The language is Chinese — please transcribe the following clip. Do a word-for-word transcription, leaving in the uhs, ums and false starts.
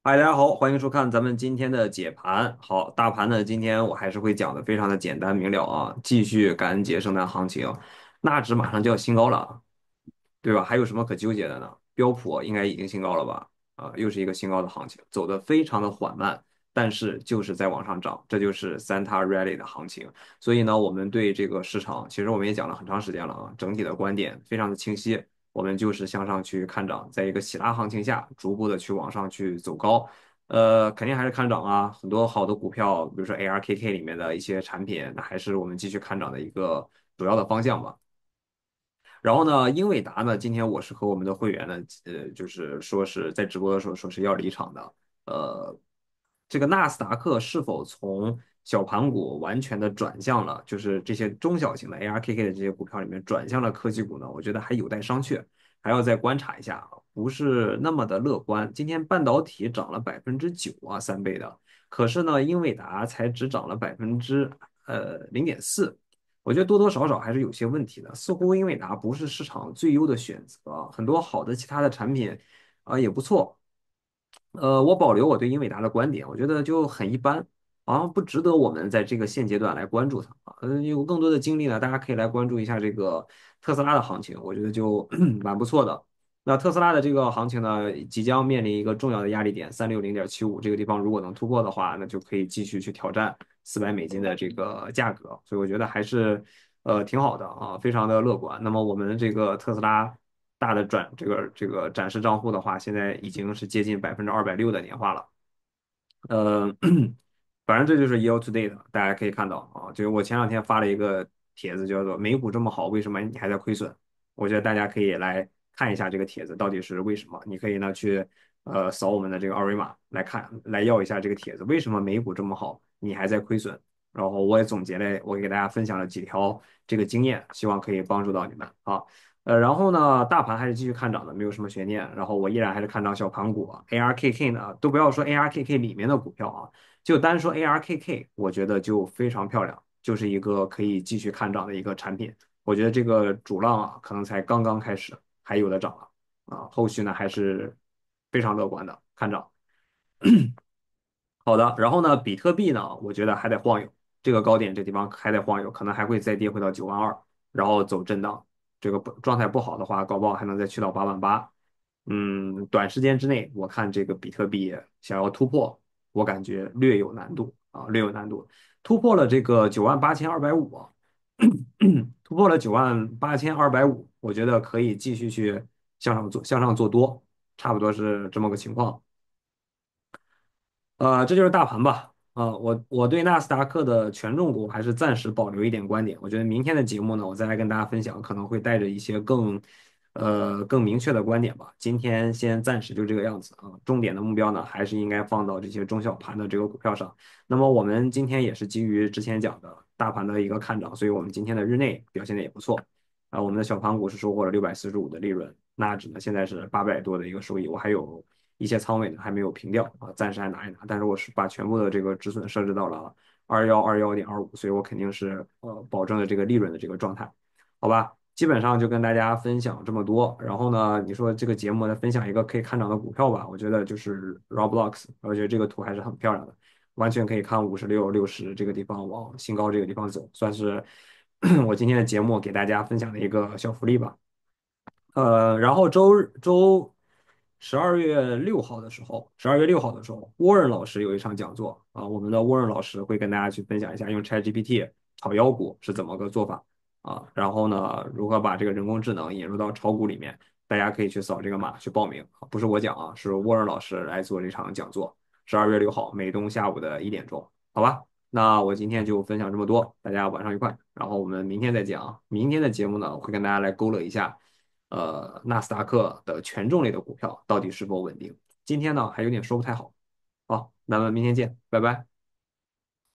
嗨，大家好，欢迎收看咱们今天的解盘。好，大盘呢，今天我还是会讲的非常的简单明了啊。继续感恩节圣诞行情，纳指马上就要新高了啊，对吧？还有什么可纠结的呢？标普应该已经新高了吧？啊，又是一个新高的行情，走得非常的缓慢，但是就是在往上涨，这就是 Santa Rally 的行情。所以呢，我们对这个市场，其实我们也讲了很长时间了啊，整体的观点非常的清晰。我们就是向上去看涨，在一个喜拉行情下，逐步的去往上去走高。呃，肯定还是看涨啊，很多好的股票，比如说 A R K K 里面的一些产品，那还是我们继续看涨的一个主要的方向吧。然后呢，英伟达呢，今天我是和我们的会员呢，呃，就是说是在直播的时候说是要离场的。呃，这个纳斯达克是否从小盘股完全的转向了，就是这些中小型的 A R K K 的这些股票里面转向了科技股呢？我觉得还有待商榷，还要再观察一下啊，不是那么的乐观。今天半导体涨了百分之九啊，三倍的，可是呢，英伟达才只涨了百分之呃零点四。我觉得多多少少还是有些问题的，似乎英伟达不是市场最优的选择，很多好的其他的产品啊、也不错。呃，我保留我对英伟达的观点，我觉得就很一般，好像不值得我们在这个现阶段来关注它啊。呃，有更多的精力呢，大家可以来关注一下这个特斯拉的行情，我觉得就蛮不错的。那特斯拉的这个行情呢，即将面临一个重要的压力点，三六零点七五这个地方，如果能突破的话，那就可以继续去挑战四百美金的这个价格，所以我觉得还是呃挺好的啊，非常的乐观。那么我们这个特斯拉大的转这个这个展示账户的话，现在已经是接近百分之二百六的年化了。呃，反正这就是 year to date，大家可以看到啊，就是我前两天发了一个帖子，叫做“美股这么好，为什么你还在亏损”？我觉得大家可以来看一下这个帖子到底是为什么。你可以呢去呃扫我们的这个二维码来看，来要一下这个帖子，为什么美股这么好，你还在亏损？然后我也总结了，我给大家分享了几条这个经验，希望可以帮助到你们啊。呃，然后呢，大盘还是继续看涨的，没有什么悬念。然后我依然还是看涨小盘股啊，A R K K 呢，都不要说 A R K K 里面的股票啊，就单说 A R K K，我觉得就非常漂亮，就是一个可以继续看涨的一个产品。我觉得这个主浪啊，可能才刚刚开始，还有的涨了啊，后续呢还是非常乐观的，看涨。好的，然后呢，比特币呢，我觉得还得晃悠，这个高点这地方还得晃悠，可能还会再跌回到九万二，然后走震荡。这个不状态不好的话，搞不好还能再去到八万八。嗯，短时间之内，我看这个比特币想要突破，我感觉略有难度啊，略有难度。突破了这个九万八千二百五啊，突破了九万八千二百五，我觉得可以继续去向上做，向上做多，差不多是这么个情况。呃，这就是大盘吧。啊、我我对纳斯达克的权重股还是暂时保留一点观点。我觉得明天的节目呢，我再来跟大家分享，可能会带着一些更呃更明确的观点吧。今天先暂时就这个样子啊。重点的目标呢，还是应该放到这些中小盘的这个股票上。那么我们今天也是基于之前讲的大盘的一个看涨，所以我们今天的日内表现的也不错。啊，我们的小盘股是收获了六百四十五的利润，纳指呢现在是八百多的一个收益，我还有一些仓位呢还没有平掉啊，暂时还拿一拿，但是我是把全部的这个止损设置到了二幺二幺点二五，所以我肯定是呃保证了这个利润的这个状态，好吧？基本上就跟大家分享这么多，然后呢，你说这个节目呢分享一个可以看涨的股票吧，我觉得就是 Roblox，我觉得这个图还是很漂亮的，完全可以看五十六、六十这个地方往新高这个地方走，算是我今天的节目给大家分享的一个小福利吧。呃，然后周日周十二月六号的时候，十二月六号的时候，沃伦老师有一场讲座啊，我们的沃伦老师会跟大家去分享一下用 ChatGPT 炒妖股是怎么个做法啊，然后呢，如何把这个人工智能引入到炒股里面，大家可以去扫这个码去报名，不是我讲啊，是沃伦老师来做这场讲座，十二月六号美东下午的一点钟，好吧？那我今天就分享这么多，大家晚上愉快。然后我们明天再讲啊。明天的节目呢，我会跟大家来勾勒一下，呃，纳斯达克的权重类的股票到底是否稳定。今天呢，还有点说不太好。好，咱们明天见，拜拜。